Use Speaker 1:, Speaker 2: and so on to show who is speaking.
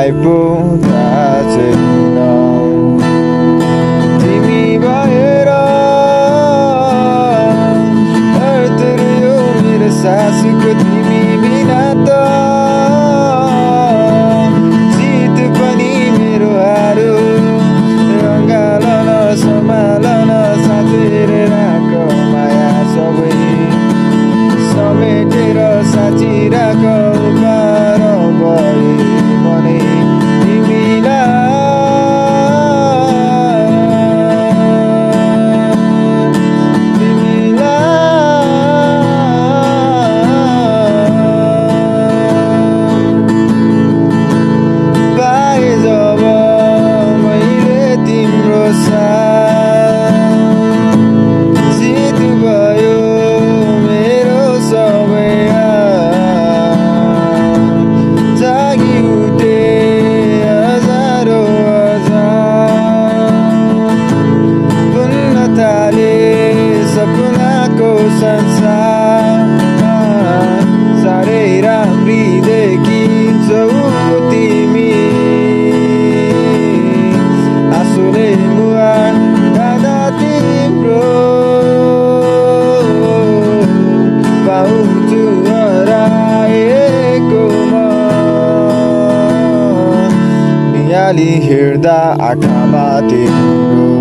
Speaker 1: मलाई पो थाहा छैन तिमी भएर हर्तर्यो मेरो सासको तिमी बिना त शीत पनि मेरो हारो रङ्गालन सम्हालन साँचेर राख माया सबै समेटेर साँचिराख पार भए भने पाए जब मैले तिम्रो साथ जित भयो मेरो सबै जागी उठे हजारौँ बुन्न थाले सपनाको संसार साह्रै राम्री देखिन्छौ तिमी आँसुले मुहार बाँधा तिम्रो पाउँछु हराएको म नियाली हेर्दा आँखामा तिम्रो